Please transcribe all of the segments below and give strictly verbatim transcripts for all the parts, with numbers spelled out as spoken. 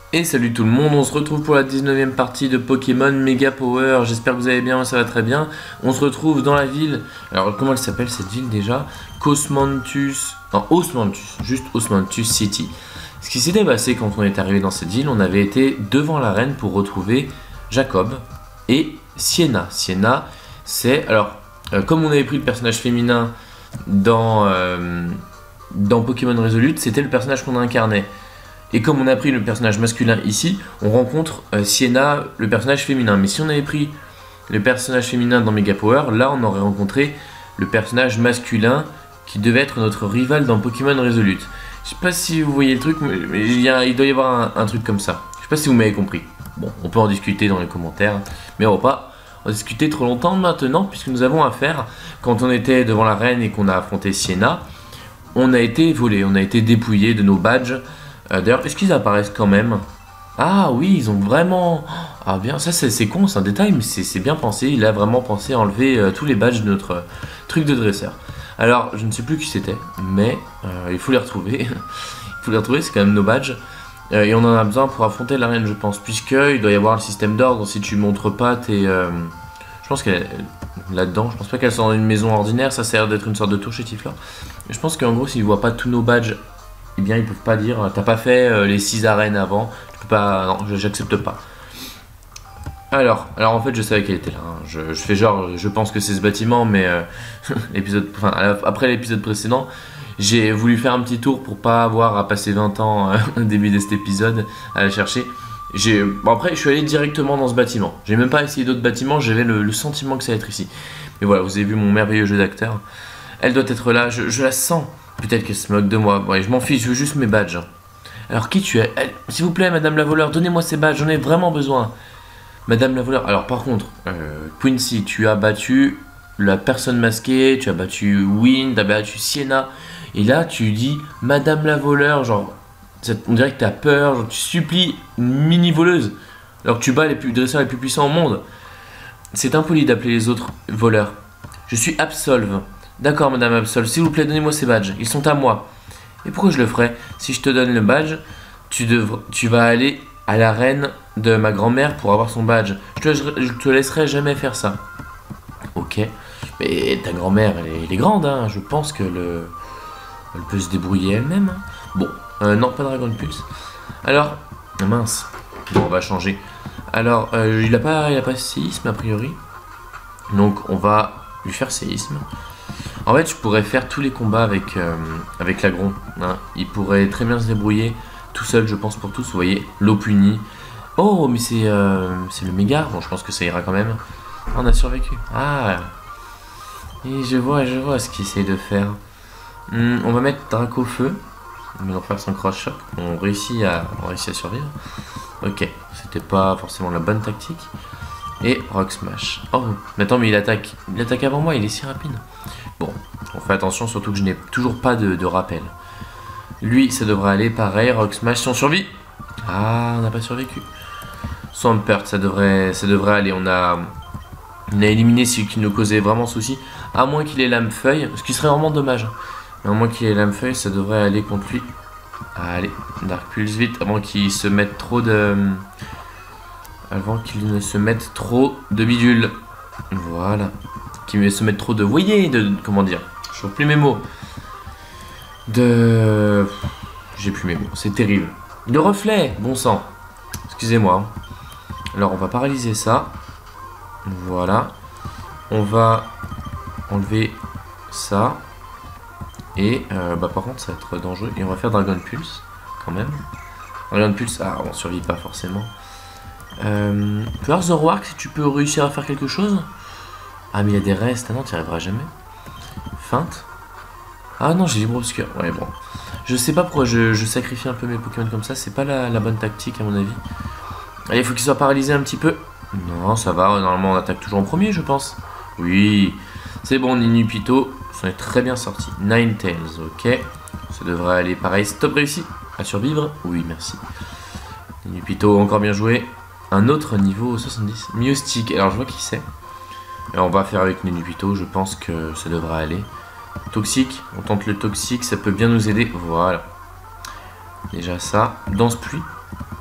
Et salut tout le monde, on se retrouve pour la dix-neuvième partie de Pokémon Mega Power. J'espère que vous allez bien, moi ça va très bien. On se retrouve dans la ville. Alors comment elle s'appelle cette ville déjà? Cosmanthus. Non, Osmanthus, juste Osmanthus City. Ce qui s'était passé quand on est arrivé dans cette ville, on avait été devant l'arène pour retrouver Jacob et Sienna. Sienna, c'est... Alors, euh, comme on avait pris le personnage féminin dans, euh, dans Pokémon Resolute, c'était le personnage qu'on incarnait. Et comme on a pris le personnage masculin ici, on rencontre euh, Sienna, le personnage féminin. Mais si on avait pris le personnage féminin dans Mega Power, là on aurait rencontré le personnage masculin qui devait être notre rival dans Pokémon Resolute. Je sais pas si vous voyez le truc, mais il, y a, il doit y avoir un, un truc comme ça. Je sais pas si vous m'avez compris. Bon, on peut en discuter dans les commentaires, mais on va pas en discuter trop longtemps maintenant, puisque nous avons affaire, quand on était devant la reine et qu'on a affronté Sienna, on a été volé, on a été dépouillé de nos badges. Euh, D'ailleurs, est-ce qu'ils apparaissent quand même? Ah oui, ils ont vraiment... Ah bien, ça c'est con, c'est un détail, mais c'est bien pensé. Il a vraiment pensé à enlever euh, tous les badges de notre euh, truc de dresseur. Alors, je ne sais plus qui c'était, mais euh, il faut les retrouver. Il faut les retrouver, c'est quand même nos badges. Euh, et on en a besoin pour affronter l'arène, je pense, puisqu'il doit y avoir le système d'ordre. Si tu montres pas tes... Euh... Je pense qu'elle est là-dedans. Je pense pas qu'elle soit dans une maison ordinaire. Ça sert d'être une sorte de tour chez Tiflor. Je pense qu'en gros, s'ils voient pas tous nos badges, eh bien, ils peuvent pas dire t'as pas fait euh, les six arènes avant, tu peux pas. Non, j'accepte pas. Alors, alors en fait, je savais qu'elle était là. Hein. Je, je fais genre, je pense que c'est ce bâtiment, mais euh, l'épisode, enfin, après l'épisode précédent, j'ai voulu faire un petit tour pour pas avoir à passer vingt ans euh, au début de cet épisode à la chercher. J'ai, bon, après, je suis allé directement dans ce bâtiment. J'ai même pas essayé d'autres bâtiments. J'avais le, le sentiment que ça allait être ici. Mais voilà, vous avez vu mon merveilleux jeu d'acteur. Elle doit être là. Je, je la sens. Peut-être qu'elle se moque de moi. Ouais, je m'en fiche, je veux juste mes badges. Alors, qui tu es? S'il vous plaît, madame la voleur, donnez-moi ces badges, j'en ai vraiment besoin. Madame la voleur. Alors, par contre, euh, Quincy, tu as battu la personne masquée, tu as battu Wynn, tu as battu Sienna. Et là, tu dis madame la voleur, genre, on dirait que tu as peur, genre, tu supplies une mini-voleuse. Alors que tu bats les plus, dresseurs les plus puissants au monde. C'est impoli d'appeler les autres voleurs. Je suis Absolve. D'accord, madame Absol, s'il vous plaît, donnez-moi ces badges, ils sont à moi. Et pourquoi je le ferais? Si je te donne le badge, tu, devr... tu vas aller à l'arène de ma grand-mère pour avoir son badge. Je te, je te laisserai jamais faire ça. Ok, mais ta grand-mère, elle, elle est grande, hein. Je pense que le... elle peut se débrouiller elle-même. Hein. Bon, euh, non, pas Dragon Pulse. Alors, mince, bon, on va changer. Alors, euh, il a pas, il a pas séisme a priori. Donc, on va lui faire séisme. En fait, je pourrais faire tous les combats avec, euh, avec l'agron. Hein. Il pourrait très bien se débrouiller tout seul, je pense, pour tous. Vous voyez, l'eau punie. Oh, mais c'est euh, c'est le méga. Bon, je pense que ça ira quand même. On a survécu. Ah. Et je vois, je vois ce qu'il essaie de faire. Hum, on va mettre Draco Feu. On va faire son cross shop. On réussit à, on réussit à survivre. Ok, c'était pas forcément la bonne tactique. Et Rock Smash. Oh, mais attends, mais il attaque. Il attaque avant moi, il est si rapide. Bon, on fait attention, surtout que je n'ai toujours pas de, de rappel. Lui, ça devrait aller pareil. Rock Smash, si on survit. Ah, on n'a pas survécu. Swampert, ça devrait, ça devrait aller. On a, on a éliminé celui qui nous causait vraiment souci. À moins qu'il ait lame feuille, ce qui serait vraiment dommage. Mais à moins qu'il ait lame feuille, ça devrait aller contre lui. Allez, Dark Pulse vite, avant qu'il se mette trop de... Avant qu'il ne se mette trop de bidule. Voilà. Qu'il ne se mette trop de... Vous voyez, de... Comment dire? Je trouve plus mes mots. De... J'ai plus mes mots. C'est terrible. De reflet. Bon sang. Excusez-moi. Alors, on va paralyser ça. Voilà. On va enlever ça. Et, euh, bah, par contre, ça va être dangereux. Et on va faire Dragon Pulse, quand même. Dragon Pulse... Ah, on survit pas forcément. Euh, tu vois Zoroark, si tu peux réussir à faire quelque chose. Ah mais il y a des restes, ah non tu n'y arriveras jamais. Feinte. Ah non j'ai libre obscur, ouais bon. Je sais pas pourquoi je, je sacrifie un peu mes Pokémon comme ça, c'est pas la, la bonne tactique à mon avis. Allez, il faut qu'il soit paralysé un petit peu. Non ça va, normalement on attaque toujours en premier je pense. Oui, c'est bon, Ninupito, ça est très bien sorti. Ninetales, ok. Ça devrait aller pareil, stop réussi. À survivre, oui merci. Ninupito, encore bien joué. Un autre niveau soixante-dix. Miostic, alors je vois qui c'est. Et on va faire avec Ninupito, je pense que ça devrait aller. Toxique, on tente le toxique, ça peut bien nous aider. Voilà. Déjà ça. Danse pluie.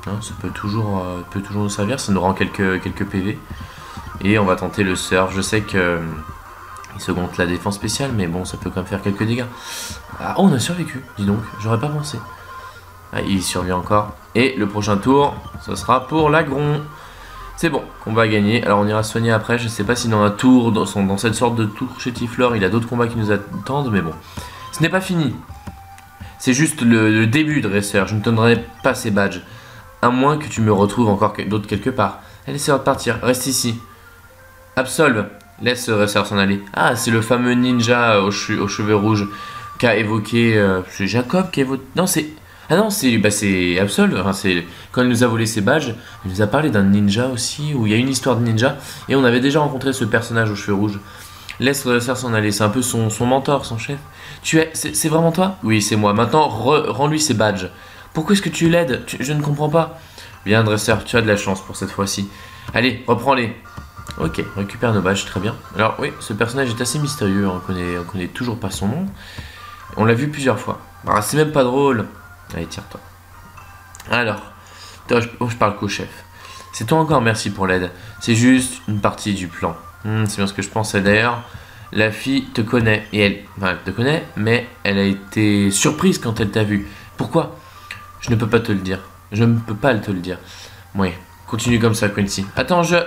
Hein, ça peut toujours, euh, peut toujours nous servir, ça nous rend quelques, quelques P V. Et on va tenter le surf. Je sais que euh, il s'augmente la défense spéciale, mais bon, ça peut quand même faire quelques dégâts. Ah, oh, on a survécu, dis donc, j'aurais pas pensé. Ah, il survit encore. Et le prochain tour, ce sera pour l'agron. C'est bon, on va gagner. Alors on ira soigner après. Je sais pas si dans un tour, dans, son, dans cette sorte de tour chez Tiflor, il a d'autres combats qui nous attendent, mais bon. Ce n'est pas fini. C'est juste le, le début de Dresseur. Je ne te donnerai pas ces badges. À moins que tu me retrouves encore que, d'autres quelque part. Allez, c'est l'heure de partir. Reste ici. Absolve. Laisse Dresseur s'en aller. Ah, c'est le fameux ninja aux, che aux cheveux rouges qu'a évoqué... Euh, c'est Jacob qui a évoqué... Non, c'est... Ah non, c'est bah Absolve, enfin, quand il nous a volé ses badges, il nous a parlé d'un ninja aussi, où il y a une histoire de ninja, et on avait déjà rencontré ce personnage aux cheveux rouges. Laisse Dresseur s'en aller, c'est un peu son, son mentor, son chef. Tu es, c'est vraiment toi? Oui, c'est moi. Maintenant, rends-lui ses badges. Pourquoi est-ce que tu l'aides? Je ne comprends pas. Bien, Dresseur, tu as de la chance pour cette fois-ci. Allez, reprends-les. Ok, récupère nos badges, très bien. Alors oui, ce personnage est assez mystérieux, on connaît, on connaît toujours pas son nom. On l'a vu plusieurs fois. Ah, c'est même pas drôle. Allez, tire-toi. Alors, toi, je, oh, je parle qu'au chef. C'est toi encore, merci pour l'aide. C'est juste une partie du plan. Hmm, c'est bien ce que je pensais d'ailleurs. La fille te connaît, et elle, enfin, elle te connaît, mais elle a été surprise quand elle t'a vu. Pourquoi? Je ne peux pas te le dire. Je ne peux pas te le dire. Oui, continue comme ça, Quincy. Attends, je...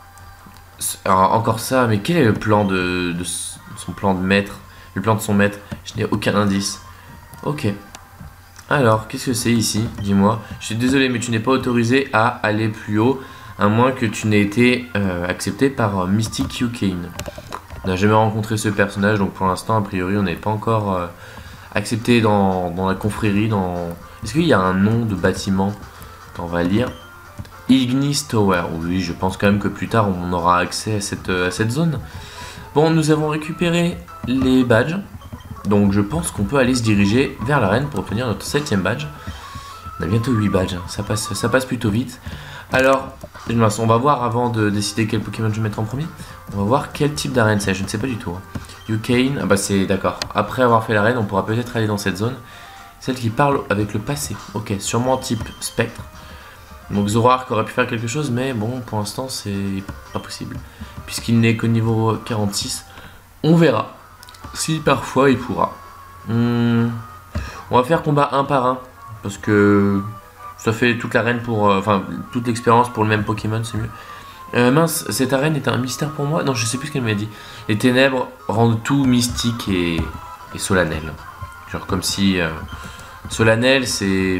Alors, encore ça, mais quel est le plan de, de son plan de maître? Le plan de son maître? Je n'ai aucun indice. Ok. Alors, qu'est-ce que c'est ici? Dis-moi. Je suis désolé, mais tu n'es pas autorisé à aller plus haut, à moins que tu n'aies été euh, accepté par Mystic Yukane. On n'a jamais rencontré ce personnage, donc pour l'instant, a priori, on n'est pas encore euh, accepté dans, dans la confrérie. Dans... Est-ce qu'il y a un nom de bâtiment? On va lire. Ignis Tower. Oui, je pense quand même que plus tard, on aura accès à cette, à cette zone. Bon, nous avons récupéré les badges. Donc je pense qu'on peut aller se diriger vers l'arène pour obtenir notre septième badge. On a bientôt huit badges, ça passe, ça passe plutôt vite. Alors, on va voir avant de décider quel Pokémon je vais mettre en premier. On va voir quel type d'arène c'est, je ne sais pas du tout. Yukane, ah bah c'est d'accord. Après avoir fait l'arène, on pourra peut-être aller dans cette zone. Celle qui parle avec le passé. Ok, sûrement type spectre. Donc Zoroark aurait pu faire quelque chose, mais bon, pour l'instant c'est pas possible. Puisqu'il n'est qu'au niveau quarante-six. On verra. Si parfois il pourra. Hmm. On va faire combat un par un. Parce que ça fait toute l'arène pour. Euh, enfin, toute l'expérience pour le même Pokémon, c'est mieux. Euh, mince, cette arène est un mystère pour moi. Non, je sais plus ce qu'elle m'a dit. Les ténèbres rendent tout mystique et, et solennel. Genre comme si. Euh, solennel, c'est.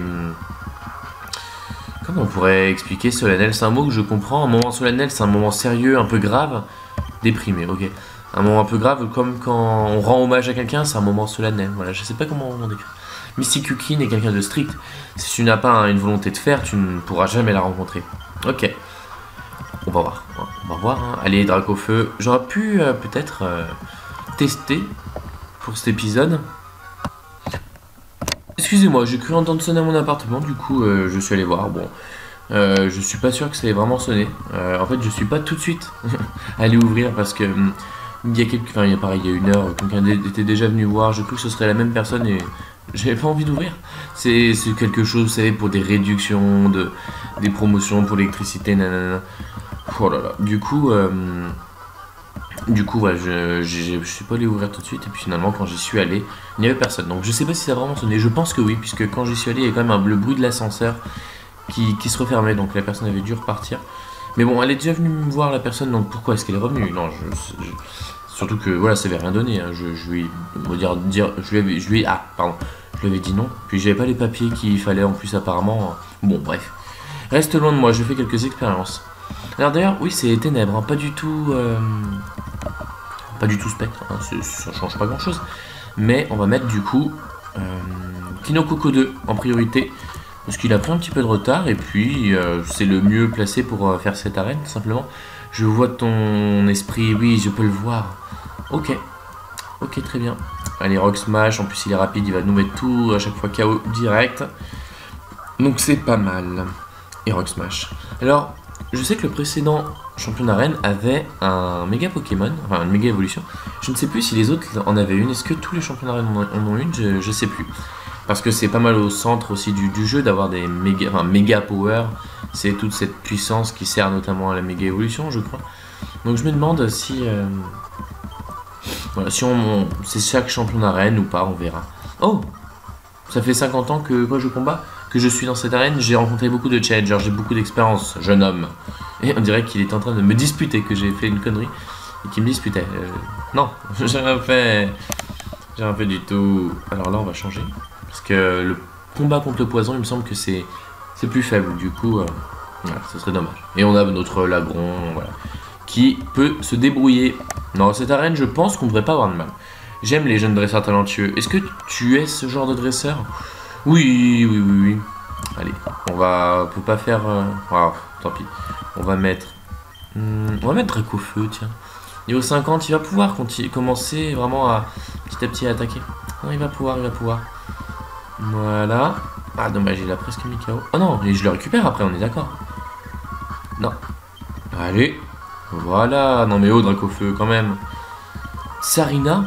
Comment on pourrait expliquer solennel? C'est un mot que je comprends. Un moment solennel, c'est un moment sérieux, un peu grave. Déprimé, ok. Un moment un peu grave, comme quand on rend hommage à quelqu'un, c'est un moment solennel. Voilà, je sais pas comment on décrit. Mystic Yukine est quelqu'un de strict. Si tu n'as pas une volonté de faire, tu ne pourras jamais la rencontrer. Ok. On va voir. On va voir. Hein. Allez, Dracofeu. J'aurais pu euh, peut-être euh, tester pour cet épisode. Excusez-moi, j'ai cru entendre sonner à mon appartement, du coup euh, je suis allé voir. Bon, euh, je suis pas sûr que ça ait vraiment sonné. Euh, en fait, je suis pas tout de suite allé ouvrir parce que hum, il y a quelques, enfin il y a pareil, il y a une heure, quelqu'un était déjà venu voir. Je crois que ce serait la même personne et j'avais pas envie d'ouvrir. C'est quelque chose, vous savez, pour des réductions, de, des promotions pour l'électricité, nanana. Oh là là. Du coup, euh, du coup, ouais, je, je, je suis pas allé ouvrir tout de suite et puis finalement quand j'y suis allé, il n'y avait personne. Donc je sais pas si ça a vraiment sonné. Je pense que oui, puisque quand j'y suis allé, il y a quand même un, le bruit de l'ascenseur qui, qui se refermait, donc la personne avait dû repartir. Mais bon, elle est déjà venue me voir, la personne, donc pourquoi est-ce qu'elle est revenue? Non, je, je, surtout que voilà, ça avait rien donné. Hein. Je, je lui ai dire, dire, je lui avais, je lui ai, ah, pardon, je lui avais dit non. Puis j'avais pas les papiers qu'il fallait en plus apparemment. Bon, bref, reste loin de moi. Je fais quelques expériences. Alors d'ailleurs, oui, c'est ténèbres, hein, pas du tout, euh, pas du tout spectre. Hein, ça change pas grand-chose. Mais on va mettre du coup euh, Kinokoko deux en priorité. Parce qu'il a pris un petit peu de retard et puis euh, c'est le mieux placé pour euh, faire cette arène tout simplement. Je vois ton esprit, oui je peux le voir. Ok, ok très bien. Allez Rock Smash, en plus il est rapide, il va nous mettre tout à chaque fois K O direct. Donc c'est pas mal. Et Rock Smash. Alors je sais que le précédent champion d'arène avait un méga Pokémon, enfin une méga évolution. Je ne sais plus si les autres en avaient une, est-ce que tous les champions d'arène en ont une, je, je sais plus. Parce que c'est pas mal au centre aussi du, du jeu d'avoir des méga, enfin, méga power. C'est toute cette puissance qui sert notamment à la méga évolution, je crois. Donc je me demande si, euh, voilà, si on, c'est chaque champion d'arène ou pas, on verra. Oh, ça fait cinquante ans que quoi je combats, que je suis dans cette arène. J'ai rencontré beaucoup de challengers, j'ai beaucoup d'expérience, jeune homme. Et on dirait qu'il est en train de me disputer, que j'ai fait une connerie et qu'il me disputait. Euh, non, j'ai rien fait. J'ai rien fait du tout. Alors là, on va changer. Parce que le combat contre le poison, il me semble que c'est c'est plus faible. Du coup, euh, voilà, ce serait dommage. Et on a notre Lagron, voilà, qui peut se débrouiller. Dans cette arène, je pense qu'on ne devrait pas avoir de mal. J'aime les jeunes dresseurs talentueux. Est-ce que tu es ce genre de dresseur? Oui, oui, oui, oui. Allez, on va... On peut pas faire... Euh... Oh, tant pis. On va mettre... Hmm, on va mettre Dracofeu, tiens. Niveau cinquante, il va pouvoir commencer vraiment à petit à petit à attaquer. Non, il va pouvoir, il va pouvoir. Voilà. Ah, dommage, il a presque mis K O. Oh non, et je le récupère après, on est d'accord. Non. Allez. Voilà. Non mais oh, Dracofeu, quand même. Sarina.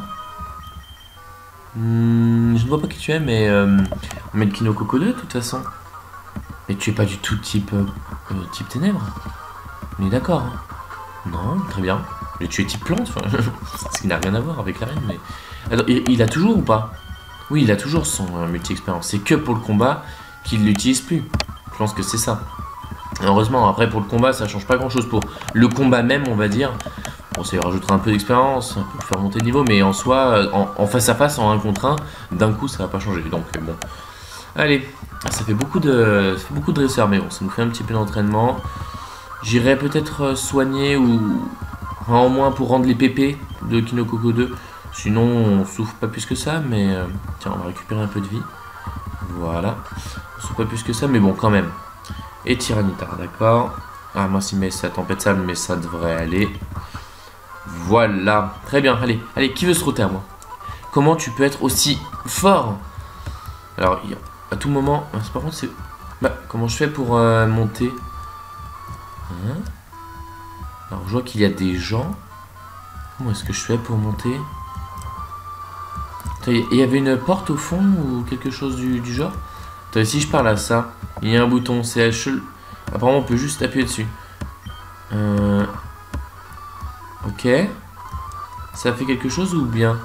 Hmm, je ne vois pas qui tu es, mais... Euh, on met le Kinoko deux, de toute façon. Mais tu es pas du tout type... Euh, type ténèbres. On est d'accord. Hein. Non, très bien. Mais tu es type plante, enfin, ce qui n'a rien à voir avec la reine, mais... Alors, il, il a toujours ou pas? Oui, il a toujours son euh, multi-expérience. C'est que pour le combat qu'il l'utilise plus. Je pense que c'est ça. Et heureusement, après, pour le combat, ça change pas grand-chose. Pour le combat même, on va dire... Bon, ça lui rajoutera un peu d'expérience, pour faire monter le niveau, mais en soi, en, en face à face, en un contre un, d'un coup, ça va pas changer. Donc, bon. Allez, ça fait beaucoup de, ça fait beaucoup de dresseurs, mais bon, ça nous fait un petit peu d'entraînement. J'irai peut-être soigner ou... Enfin, au moins pour rendre les P P de Kinoko deux. Sinon, on souffre pas plus que ça, mais... Euh, tiens, on va récupérer un peu de vie. Voilà. On souffre pas plus que ça, mais bon, quand même. Et Tyranitar, d'accord. Ah, moi, si mais ça tempête sable, mais ça devrait aller. Voilà. Très bien, allez. Allez, qui veut se roter à moi? Comment tu peux être aussi fort? Alors, à tout moment... Par contre, c'est... Bah, comment je fais pour euh, monter? Hein? Alors, je vois qu'il y a des gens. Comment est-ce que je fais pour monter? Il y avait une porte au fond ou quelque chose du, du genre? Attends, si je parle à ça, il y a un bouton C H E. Apparemment, on peut juste appuyer dessus. Euh... Ok. Ça fait quelque chose ou bien?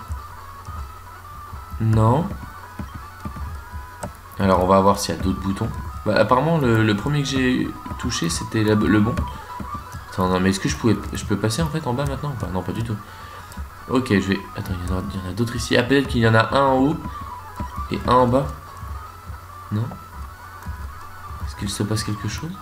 Non. Alors, on va voir s'il y a d'autres boutons. Bah, apparemment, le, le premier que j'ai touché, c'était le bon. Attends, non, mais est-ce que je pouvais, je peux passer en fait en bas maintenant ou pas? Non, pas du tout. Ok, je vais... Attends, il y en a, a d'autres ici. Ah, peut-être qu'il y en a un en haut et un en bas. Non? Est-ce qu'il se passe quelque chose?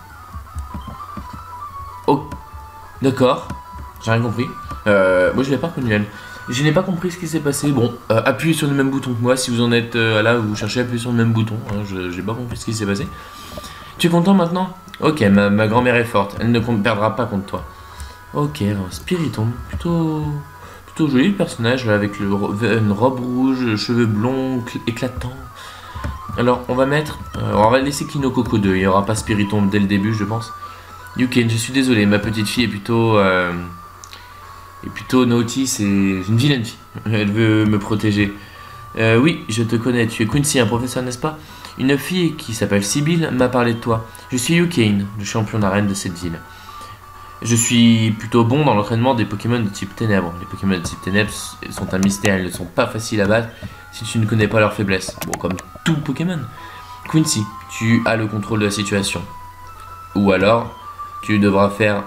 Oh, d'accord. J'ai rien compris. Euh, moi, je l'ai pas reconnu, elle. Je n'ai pas compris ce qui s'est passé. Bon, euh, appuyez sur le même bouton que moi. Si vous en êtes euh, là, vous cherchez à appuyer sur le même bouton. Hein, je n'ai pas compris ce qui s'est passé. Tu es content maintenant? Ok, ma, ma grand-mère est forte. Elle ne perdra pas contre toi. Ok, Spiritomb. Plutôt... Plutôt joli le personnage, là, avec le, une robe rouge, cheveux blonds, éclatants. Alors, on va mettre... Euh, on va laisser Kinoko deux. Il n'y aura pas Spiritomb dès le début, je pense. Yuken, je suis désolé. Ma petite fille est plutôt... Euh, est plutôt naughty. C'est une vilaine fille. Elle veut me protéger. Euh, oui, je te connais. Tu es Quincy, un professeur, n'est-ce pas? Une fille qui s'appelle Sibyl m'a parlé de toi. Je suis Yuken, le champion d'arène de cette ville. Je suis plutôt bon dans l'entraînement des Pokémon de type ténèbres. Les Pokémon de type ténèbres sont un mystère, ils ne sont pas faciles à battre si tu ne connais pas leurs faiblesses. Bon, comme tout Pokémon. Quincy, tu as le contrôle de la situation. Ou alors, tu devras faire...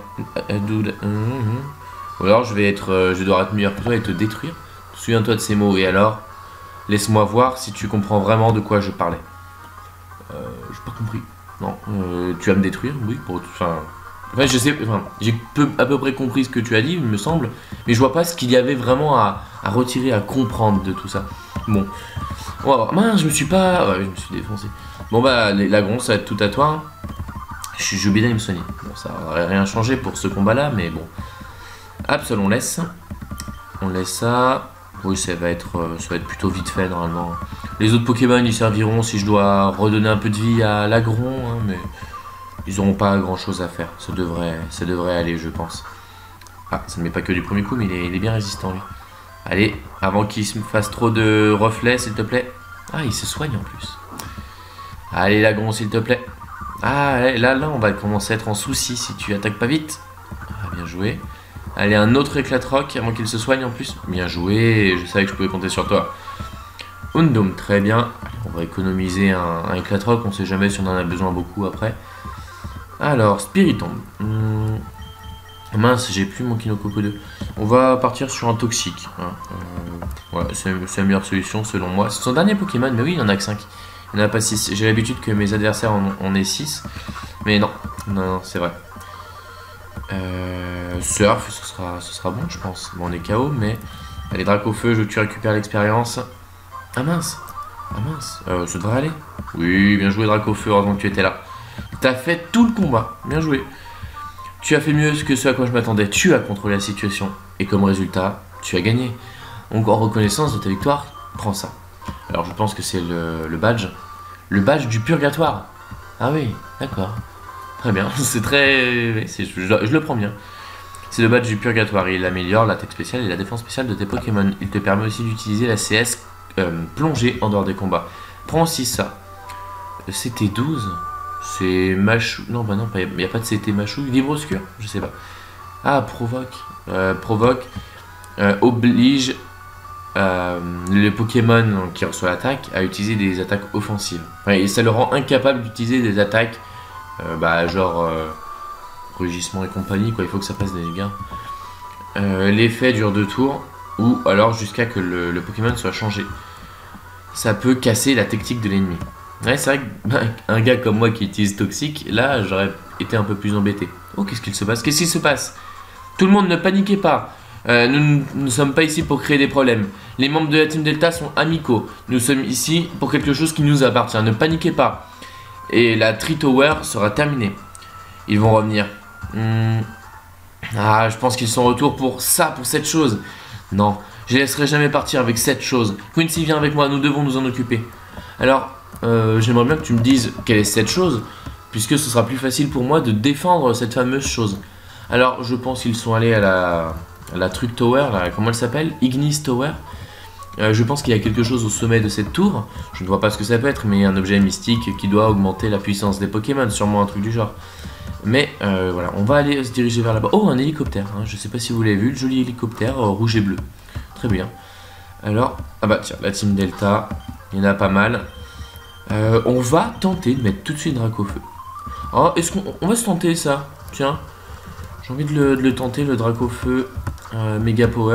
Ou alors, je vais être, je dois être meilleur que toi et te détruire. Souviens-toi de ces mots. Et alors, laisse-moi voir si tu comprends vraiment de quoi je parlais. Euh, j'ai pas compris. Non, euh, tu vas me détruire, oui, pour... Enfin... Enfin, je sais, enfin, j'ai peu, à peu près compris ce que tu as dit, il me semble, mais je vois pas ce qu'il y avait vraiment à, à retirer, à comprendre de tout ça. Bon, on va voir. Mince, je me suis pas... Ouais, je me suis défoncé. Bon bah, les Lagron, ça va être tout à toi. Hein. Je suis bien d'aller me soigner. Bon, ça n'aurait rien changé pour ce combat-là, mais bon. Hop, on laisse. On laisse ça. Oui, ça va être, ça va être plutôt vite fait, normalement. Les autres Pokémon, ils serviront si je dois redonner un peu de vie à Lagron, hein, mais... Ils n'auront pas grand chose à faire, ça devrait, ça devrait aller je pense. Ah, ça ne met pas que du premier coup mais il est, il est bien résistant lui. Allez, avant qu'il se fasse trop de reflets s'il te plaît. Ah, il se soigne en plus. Allez, Lagron, s'il te plaît. Ah, là, là, on va commencer à être en souci si tu attaques pas vite. Ah, bien joué. Allez, un autre éclat de roc avant qu'il se soigne en plus. Bien joué, je savais que je pouvais compter sur toi. Undum, très bien. On va économiser un, un éclat de roc, on sait jamais si on en a besoin beaucoup après. Alors, Spiritomb. Hum, mince, j'ai plus mon Kinokoko deux. On va partir sur un toxique. Hein. Euh, voilà, c'est la meilleure solution selon moi. C'est son dernier Pokémon, mais oui, il en a que cinq. Il n'y en a pas six. J'ai l'habitude que mes adversaires en, en aient six. Mais non, non, non c'est vrai. Euh, surf, ce sera, ce sera bon, je pense. Bon, on est K O, mais. Allez, Dracofeu, je veux que tu récupères l'expérience. Ah mince, ah mince, euh, ça devrait aller. Oui, bien joué, Dracofeu, heureusement que tu étais là. T'as fait tout le combat, bien joué. Tu as fait mieux que ce à quoi je m'attendais. Tu as contrôlé la situation. Et comme résultat, tu as gagné. Donc, en reconnaissance de ta victoire, prends ça. Alors, je pense que c'est le, le badge. Le badge du purgatoire. Ah oui, d'accord. Très bien, c'est très... Je, je, je le prends bien. C'est le badge du purgatoire. Il améliore l'attaque spéciale et la défense spéciale de tes Pokémon. Il te permet aussi d'utiliser la C S euh, plongée en dehors des combats. Prends aussi ça. C T douze. C'est Machou... Non, bah non, il n'y a pas de C T Machou. Vibroscure, je sais pas. Ah, provoque. Euh, provoque. Euh, oblige euh, le Pokémon qui reçoit l'attaque à utiliser des attaques offensives. Enfin, et ça le rend incapable d'utiliser des attaques euh, bah, genre euh, rugissement et compagnie, quoi. Il faut que ça passe des dégâts. Euh, L'effet dure deux tours ou alors jusqu'à que le, le Pokémon soit changé. Ça peut casser la technique de l'ennemi. Ouais, c'est vrai qu'un gars comme moi qui utilise Toxique, là, j'aurais été un peu plus embêté. Oh, qu'est-ce qu'il se passe? Qu'est-ce qu'il se passe? Tout le monde, ne paniquez pas. Euh, nous ne sommes pas ici pour créer des problèmes. Les membres de la Team Delta sont amicaux. Nous sommes ici pour quelque chose qui nous appartient. Ne paniquez pas. Et la Tree Tower sera terminée. Ils vont revenir. Hmm. Ah, je pense qu'ils sont en retour pour ça, pour cette chose. Non, je ne laisserai jamais partir avec cette chose. Quincy, viens avec moi, nous devons nous en occuper. Alors... Euh, j'aimerais bien que tu me dises quelle est cette chose, puisque ce sera plus facile pour moi de défendre cette fameuse chose. Alors, je pense qu'ils sont allés à la, à la Truc Tower, là, comment elle s'appelle? Ignis Tower. Euh, je pense qu'il y a quelque chose au sommet de cette tour. Je ne vois pas ce que ça peut être, mais un objet mystique qui doit augmenter la puissance des Pokémon, sûrement un truc du genre. Mais euh, voilà, on va aller se diriger vers là-bas. Oh, un hélicoptère, hein. Je sais pas si vous l'avez vu, le joli hélicoptère euh, rouge et bleu. Très bien. Alors, ah bah tiens, la Team Delta, il y en a pas mal. Euh, on va tenter de mettre tout de suite Dracofeu. Oh, est-ce qu'on on va se tenter ça? Tiens, j'ai envie de le, de le tenter, le Dracofeu euh, Mega Power.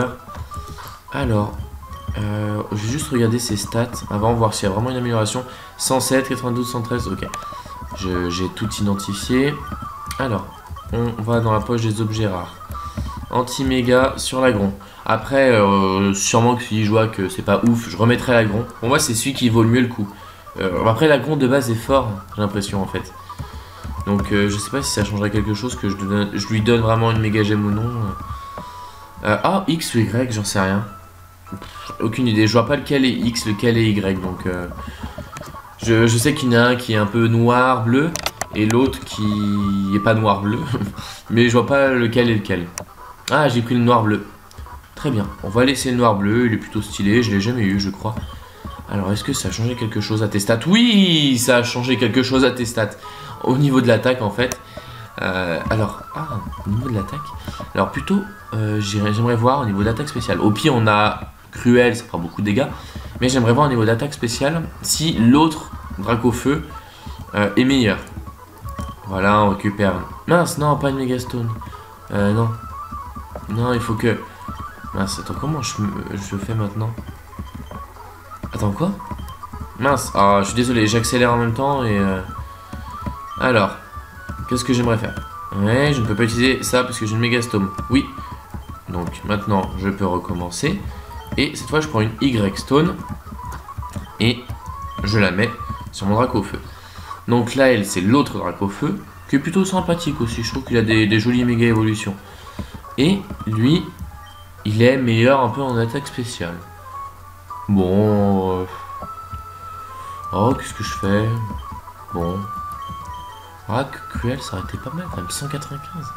Alors, euh, je vais juste regarder ses stats avant, voir s'il y a vraiment une amélioration. cent sept, quatre-vingt-douze, cent treize, ok. J'ai tout identifié. Alors, on va dans la poche des objets rares. Anti-méga sur l'agron. Après, euh, sûrement que si je vois que c'est pas ouf, je remettrai l'agron. Pour moi, c'est celui qui vaut le mieux le coup. Euh, après, l'agron de base est fort, j'ai l'impression en fait. Donc, euh, je sais pas si ça changerait quelque chose que je, donne, je lui donne vraiment une méga gemme ou non. Euh, ah, X ou Y, j'en sais rien. Aucune idée. Je vois pas lequel est X, lequel est Y. Donc, euh, je, je sais qu'il y en a un qui est un peu noir, bleu, et l'autre qui est pas noir, bleu. Mais je vois pas lequel est lequel. Ah, j'ai pris le noir, bleu. Très bien. On va laisser le noir, bleu. Il est plutôt stylé. Je l'ai jamais eu, je crois. Alors, est-ce que ça a changé quelque chose à tes stats? Oui, ça a changé quelque chose à tes stats. Au niveau de l'attaque, en fait. Euh, alors, ah, au niveau de l'attaque. Alors, plutôt, euh, j'aimerais voir au niveau d'attaque spéciale. Au pire, on a Cruel, ça fera beaucoup de dégâts. Mais j'aimerais voir au niveau d'attaque spéciale si l'autre Dracofeu euh, est meilleur. Voilà, on récupère. Mince, non, pas une Megastone. Euh, non. Non, il faut que... Mince, attends, comment je, je fais maintenant? Attends, quoi? Mince, ah, je suis désolé, j'accélère en même temps et... Euh... Alors, qu'est-ce que j'aimerais faire? Ouais, je ne peux pas utiliser ça parce que j'ai une Megastone. Oui. Donc, maintenant, je peux recommencer. Et cette fois, je prends une Y-Stone. Et je la mets sur mon Dracofeu. Donc là, elle, c'est l'autre Dracofeu, qui est plutôt sympathique aussi. Je trouve qu'il a des, des jolies méga évolutions. Et lui, il est meilleur un peu en attaque spéciale. Bon... Euh... Oh, qu'est-ce que je fais? Bon... Ah, Cruel, ça aurait été pas mal quand même, cent quatre-vingt-quinze.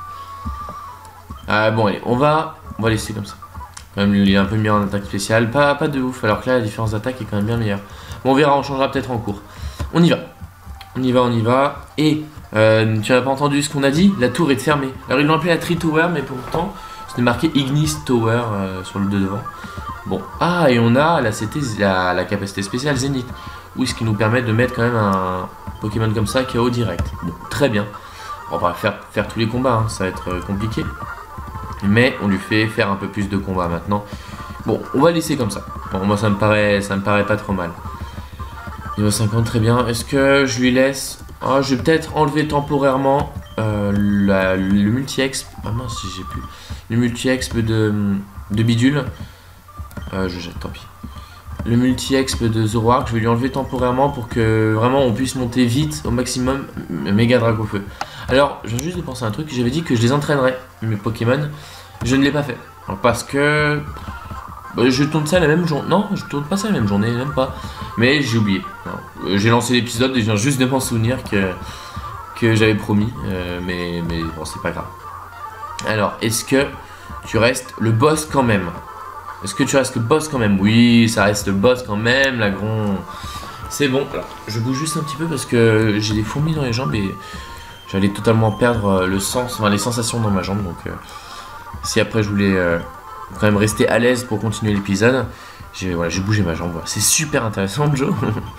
Ah bon, allez, on va, on va laisser comme ça. Quand même, il est un peu meilleur en attaque spéciale, pas, pas de ouf, alors que là, la différence d'attaque est quand même bien meilleure. Bon, on verra, on changera peut-être en cours. On y va. On y va, on y va. Et euh, tu n'as pas entendu ce qu'on a dit? La tour est fermée. Alors ils l'ont appelé la Tree Tower, mais pourtant c'était marqué Ignis Tower euh, sur le de devant. Bon, ah, et on a la, la, la capacité spéciale Zénith. Oui, ce qui nous permet de mettre quand même un Pokémon comme ça K O direct. Bon, très bien. On va faire, faire tous les combats, hein. Ça va être euh, compliqué. Mais on lui fait faire un peu plus de combats maintenant. Bon, on va laisser comme ça. Bon, moi ça me paraît, ça me paraît pas trop mal. Niveau cinquante, très bien. Est-ce que je lui laisse... Ah, je vais peut-être enlever temporairement euh, la, le multi-exp. Ah mince, si j'ai plus. Le multi-exp de, de Bidule. Euh, je jette, tant pis. Le multi-exp de Zoroark, je vais lui enlever temporairement pour que vraiment on puisse monter vite au maximum méga Dracofeu. Alors, je viens juste de penser à un truc. J'avais dit que je les entraînerais, mes Pokémon. Je ne l'ai pas fait. Parce que... Bah, je tourne ça la même journée. Non, je tourne pas ça la même journée, même pas. Mais j'ai oublié. J'ai lancé l'épisode et je viens juste de m'en souvenir que, que j'avais promis. Euh, mais, mais bon, c'est pas grave. Alors, est-ce que tu restes le boss quand même? Est-ce que tu restes le boss quand même? Oui, ça reste le boss quand même, la gron. C'est bon. Alors, je bouge juste un petit peu parce que j'ai des fourmis dans les jambes et j'allais totalement perdre le sens, enfin les sensations dans ma jambe. Donc, euh, si après je voulais... Euh, quand même rester à l'aise pour continuer l'épisode. J'ai voilà, bougé ma jambe. Voilà. C'est super intéressant, Joe.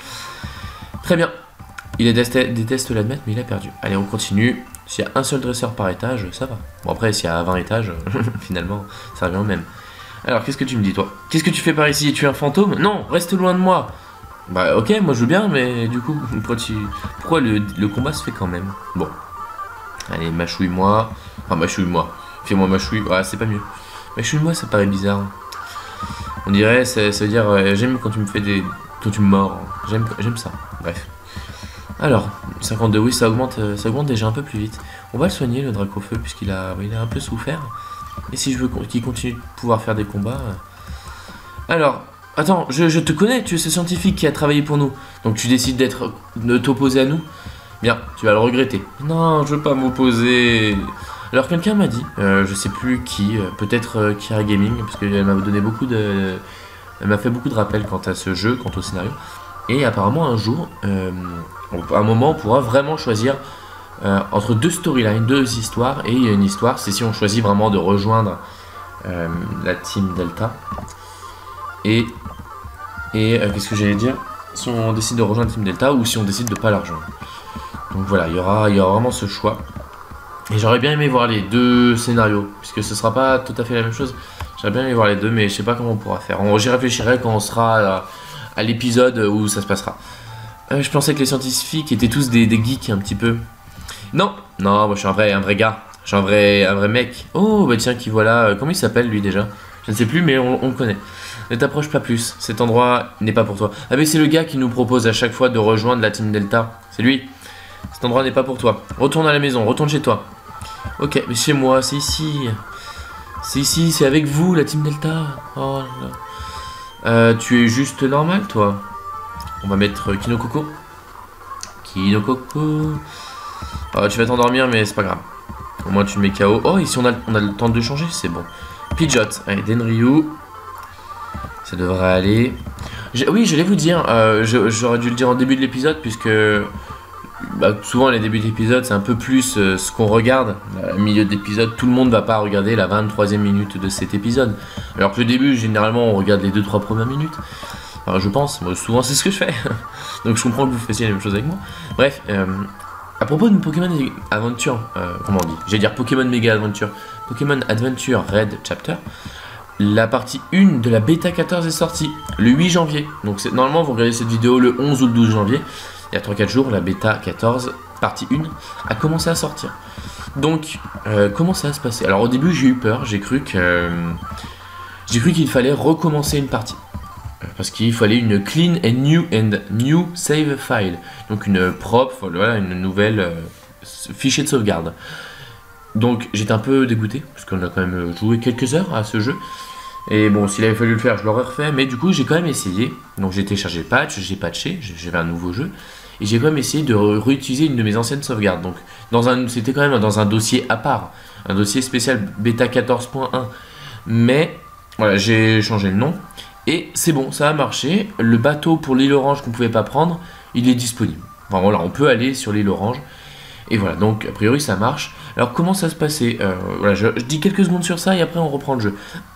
Très bien. Il déteste l'admettre, mais il a perdu. Allez, on continue. S'il y a un seul dresseur par étage, ça va. Bon, après, s'il y a vingt étages, finalement, ça revient au même. Alors, qu'est-ce que tu me dis, toi? Qu'est-ce que tu fais par ici? Tu es un fantôme? Non, reste loin de moi. Bah, ok, moi je veux bien, mais du coup, pourquoi, tu... pourquoi le, le combat se fait quand même? Bon. Allez, mâchouille-moi. Enfin, mâchouille-moi. Fais-moi mâchouille. Ouais, c'est pas mieux. Mais moi ça paraît bizarre. On dirait, ça, ça veut dire euh, j'aime quand tu me fais des... quand tu me mords. J'aime j'aime ça. Bref. Alors, cinquante-deux, oui, ça augmente, ça augmente déjà un peu plus vite. On va le soigner, le Dracofeu, puisqu'il a, il a un peu souffert. Et si je veux qu'il continue de pouvoir faire des combats... Euh... Alors, attends, je, je te connais, tu es ce scientifique qui a travaillé pour nous. Donc tu décides d'être, de t'opposer à nous? Bien, tu vas le regretter. Non, je veux pas m'opposer... Alors quelqu'un m'a dit, euh, je sais plus qui, euh, peut-être euh, Kira Gaming, parce qu'elle m'a donné beaucoup de, elle m'a fait beaucoup de rappels quant à ce jeu, quant au scénario. Et apparemment un jour, euh, à un moment, on pourra vraiment choisir euh, entre deux storylines, deux histoires, et une histoire, c'est si on choisit vraiment de rejoindre euh, la team Delta. Et et euh, qu'est-ce que j'allais dire? Si on décide de rejoindre la team Delta ou si on décide de pas la rejoindre. Donc voilà, il y aura, il y aura vraiment ce choix. Et j'aurais bien aimé voir les deux scénarios, puisque ce sera pas tout à fait la même chose. J'aurais bien aimé voir les deux, mais je sais pas comment on pourra faire. J'y réfléchirai quand on sera à, à l'épisode où ça se passera. Euh, je pensais que les scientifiques étaient tous des, des geeks un petit peu. Non, non, moi je suis un vrai, un vrai gars. Je suis un vrai, un vrai mec. Oh, bah tiens, qui voilà. Comment il s'appelle lui déjà? Je ne sais plus, mais on, on le connaît. Ne t'approche pas plus, cet endroit n'est pas pour toi. Ah mais c'est le gars qui nous propose à chaque fois de rejoindre la team Delta. C'est lui. Cet endroit n'est pas pour toi. Retourne à la maison, retourne chez toi. Ok, mais chez moi, c'est ici. C'est ici, c'est avec vous, la team Delta. Oh là là. Euh, tu es juste normal, toi. On va mettre Kinokoko. Kinokoko. Oh, tu vas t'endormir, mais c'est pas grave. Au moins, tu le mets K O. Oh, ici, on a, on a le temps de changer, c'est bon. Pidgeot. Allez, Denryu. Ça devrait aller. Oui, je vais vous dire. Euh, J'aurais dû le dire en début de l'épisode, puisque... Bah, souvent les débuts d'épisode c'est un peu plus euh, ce qu'on regarde. Au milieu d'épisode, tout le monde va pas regarder la vingt-troisième minute de cet épisode. Alors que le début, généralement, on regarde les deux trois premières minutes. Alors je pense, moi souvent c'est ce que je fais. Donc je comprends que vous fassiez la même chose avec moi. Bref, euh, à propos de Pokémon Adventure, euh, comment on dit? J'allais dire Pokémon Mega Adventure. Pokémon Adventure Red Chapter. La partie un de la bêta quatorze est sortie le huit janvier. Donc normalement vous regardez cette vidéo le onze ou le douze janvier. Il y a trois quatre jours, la bêta quatorze, partie un, a commencé à sortir. Donc, euh, comment ça va se passer? Alors au début, j'ai eu peur, j'ai cru que euh, j'ai cru qu'il fallait recommencer une partie. Parce qu'il fallait une clean and new and new save file. Donc une propre, voilà, une nouvelle euh, fichier de sauvegarde. Donc j'étais un peu dégoûté, parce qu'on a quand même joué quelques heures à ce jeu. Et bon, s'il avait fallu le faire, je l'aurais refait. Mais du coup, j'ai quand même essayé. Donc j'ai téléchargé le patch, j'ai patché, j'avais un nouveau jeu. Et j'ai quand même essayé de réutiliser une de mes anciennes sauvegardes. Donc dans un, c'était quand même dans un dossier à part. Un dossier spécial bêta quatorze point un. Mais voilà, j'ai changé le nom. Et c'est bon, ça a marché. Le bateau pour l'île Orange qu'on pouvait pas prendre, il est disponible. Enfin voilà, on peut aller sur l'île Orange. Et voilà, donc a priori ça marche. Alors comment ça se passait euh, Voilà, je, je dis quelques secondes sur ça et après on reprend le jeu.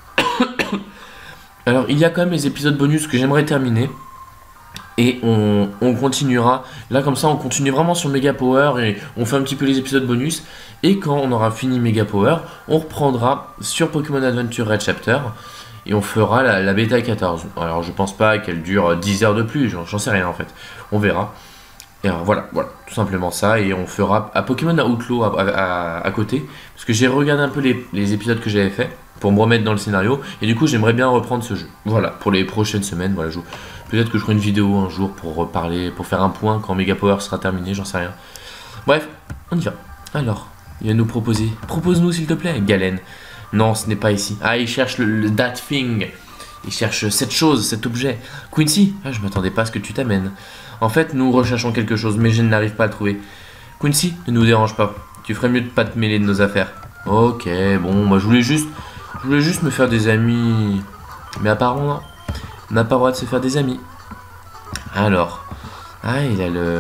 Alors il y a quand même les épisodes bonus que j'aimerais terminer. Et on, on continuera, là comme ça on continue vraiment sur Mega Power et on fait un petit peu les épisodes bonus. Et quand on aura fini Mega Power, on reprendra sur Pokémon Adventure Red Chapter. Et on fera la, la bêta quatorze. Alors je pense pas qu'elle dure dix heures de plus, j'en sais rien en fait. On verra. Et alors, voilà, voilà, tout simplement ça. Et on fera à Pokémon Outlaw à, à, à côté. Parce que j'ai regardé un peu les, les épisodes que j'avais fait pour me remettre dans le scénario. Et du coup j'aimerais bien reprendre ce jeu. Voilà, pour les prochaines semaines. Voilà, je... Peut-être que je ferai une vidéo un jour pour reparler, pour faire un point quand Mega Power sera terminé, j'en sais rien. Bref, on y va. Alors, il va nous proposer. Propose-nous s'il te plaît, Galen. Non, ce n'est pas ici. Ah, il cherche le, le that thing. Il cherche cette chose, cet objet. Quincy, ah, je m'attendais pas à ce que tu t'amènes. En fait, nous recherchons quelque chose, mais je n'arrive pas à le trouver. Quincy, ne nous dérange pas. Tu ferais mieux de pas te mêler de nos affaires. Ok, bon, moi je voulais juste, je voulais juste me faire des amis. Mais apparemment, on n'a pas le droit de se faire des amis. Alors, ah, il a le,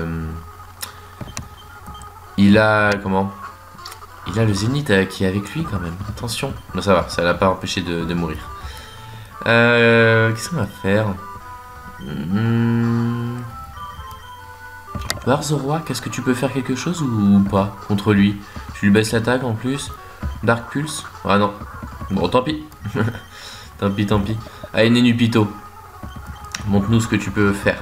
il a comment? Il a le Zénith qui est avec lui quand même. Attention. Non, ça va, ça l'a pas empêché de, de mourir. Euh, Qu'est-ce qu'on va faire? hmm... Barzoroa, qu'est-ce que tu peux faire quelque chose ou pas contre lui? Tu lui baisses l'attaque en plus. Dark Pulse? Ah non. Bon, tant pis. Tant pis, tant pis. Allez, Nenupito. Montre-nous ce que tu peux faire.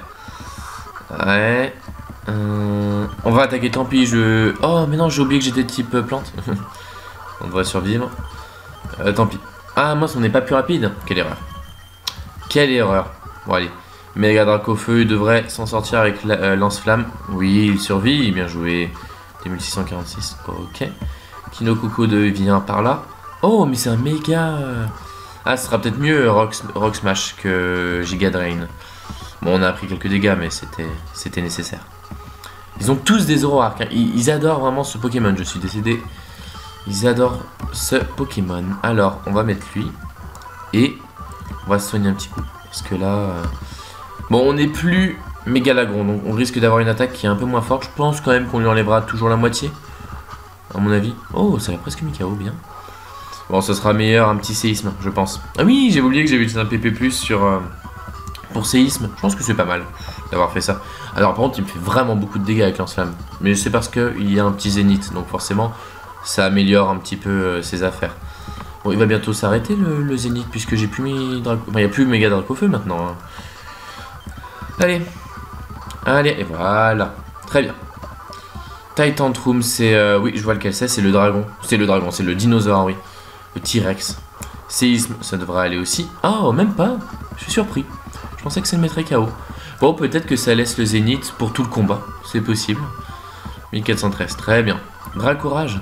Ouais. Euh, on va attaquer, tant pis, je... Oh, mais non, j'ai oublié que j'étais type plante. On devrait survivre. Euh, tant pis. Ah, mince, on n'est pas plus rapide. Quelle erreur. Quelle erreur. Bon, allez. Mega Dracofeu, il devrait s'en sortir avec la, euh, Lance-Flamme. Oui, il survit, bien joué. deux mille six cent quarante-six, ok. Kinokoko vient par là. Oh, mais c'est un méga... Ah, ce sera peut-être mieux Rock, Rock Smash que Giga Drain. Bon, on a pris quelques dégâts, mais c'était nécessaire. Ils ont tous des Zoroark. Hein. Ils, ils adorent vraiment ce Pokémon, je suis décédé. Ils adorent ce Pokémon. Alors, on va mettre lui. Et on va se soigner un petit coup. Parce que là... Euh... Bon, on n'est plus Mégalagron, donc on risque d'avoir une attaque qui est un peu moins forte. Je pense quand même qu'on lui enlèvera toujours la moitié. À mon avis. Oh, ça l'a presque mis K O, bien. Bon, ça sera meilleur un petit séisme, je pense. Ah oui, j'ai oublié que j'avais utilisé un P P plus sur... Euh... Pour séisme, je pense que c'est pas mal d'avoir fait ça. Alors par contre il me fait vraiment beaucoup de dégâts avec Lance-Flamme. Mais c'est parce qu'il y a un petit Zénith, donc forcément ça améliore un petit peu euh, ses affaires. Bon, il va bientôt s'arrêter le, le Zénith puisque j'ai plus mis Draco... Enfin, il n'y a plus Méga Dracofeu maintenant. Hein. Allez. Allez, et voilà. Très bien. Titantrum, c'est... Euh, oui, je vois lequel c'est, c'est le dragon. C'est le dragon, c'est le dinosaure, oui. Le T-Rex. Séisme, ça devrait aller aussi. Oh, même pas. Je suis surpris. Je pensais que ça le mettrait K O. Bon, peut-être que ça laisse le Zénith pour tout le combat. C'est possible. mille quatre cent treize, très bien. Dracorage.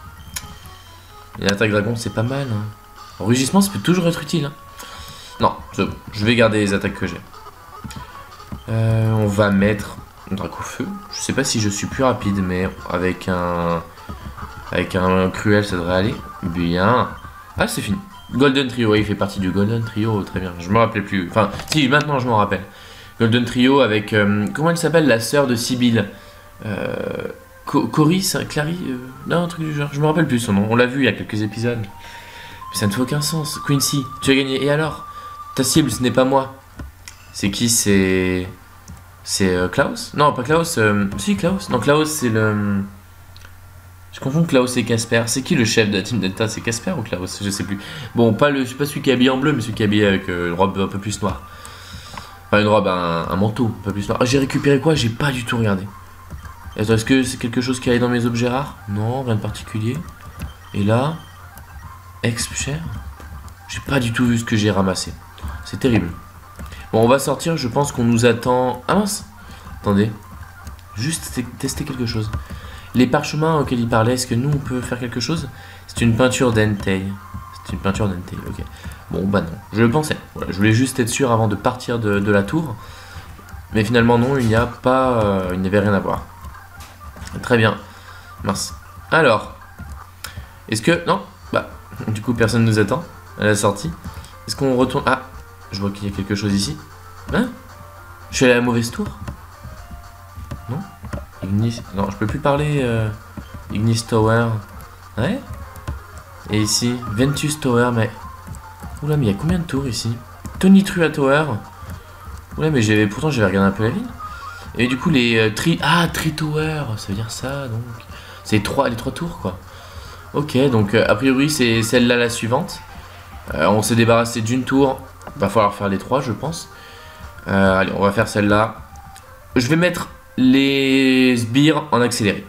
Et l'attaque dragon, c'est pas mal. Hein. Rugissement, ça peut toujours être utile. Hein. Non, c'est bon. Je vais garder les attaques que j'ai. Euh, on va mettre Dracofeu. Je sais pas si je suis plus rapide, mais avec un... Avec un cruel, ça devrait aller. Bien. Ah, c'est fini. Golden Trio, il fait partie du Golden Trio, très bien. Je me rappelais plus. Enfin, si, maintenant je m'en rappelle. Golden Trio avec... Euh, comment elle s'appelle, la sœur de Sibyl euh, Coris, Clary euh, Non, un truc du genre. Je me rappelle plus son nom. On l'a vu il y a quelques épisodes. Mais ça ne fait aucun sens. Quincy, tu as gagné. Et alors? Ta cible, ce n'est pas moi. C'est qui? C'est... C'est euh, Klaus? Non, pas Klaus. Euh... Si, Klaus. Non, Klaus, c'est le... Je confonds Klaus et Casper. C'est qui le chef de la team Delta? C'est Casper ou Klaus? Je sais plus. Bon, pas le, je sais pas celui qui est habillé en bleu, mais celui qui est habillé avec euh, une robe un peu plus noire. Enfin, une robe, un, un manteau un peu plus noir. Ah, j'ai récupéré quoi? J'ai pas du tout regardé. Attends, est-ce que c'est quelque chose qui allait dans mes objets rares? Non, rien de particulier. Et là, exp cher. J'ai pas du tout vu ce que j'ai ramassé. C'est terrible. Bon, on va sortir. Je pense qu'on nous attend. Ah mince. Attendez. Juste tester quelque chose. Les parchemins auxquels il parlait, est-ce que nous on peut faire quelque chose? C'est une peinture d'Entei. C'est une peinture d'Entei, ok. Bon, bah non, je le pensais. Voilà, je voulais juste être sûr avant de partir de, de la tour. Mais finalement, non, il n'y a pas. Euh, il n'y avait rien à voir. Très bien. Mince. Alors, est-ce que. Non, bah, du coup, personne ne nous attend à la sortie. Est-ce qu'on retourne. Ah, Je vois qu'il y a quelque chose ici. Hein? Je suis allé à la mauvaise tour? Non? Ignis... Non, je peux plus parler... Euh... Ignis Tower. Ouais? Et ici, Ventus Tower, mais... Oula, mais il y a combien de tours ici? Tony Trua Tower. Oula, mais j'avais pourtant j'avais regardé un peu la ville. Et du coup, les euh, tri... Ah, Tri Tower, ça veut dire ça, donc... C'est trois, les trois tours, quoi. Ok, donc euh, a priori, c'est celle-là la suivante. Euh, on s'est débarrassé d'une tour. Va falloir faire les trois, je pense. Euh, allez, on va faire celle-là. Je vais mettre les sbires en accéléré.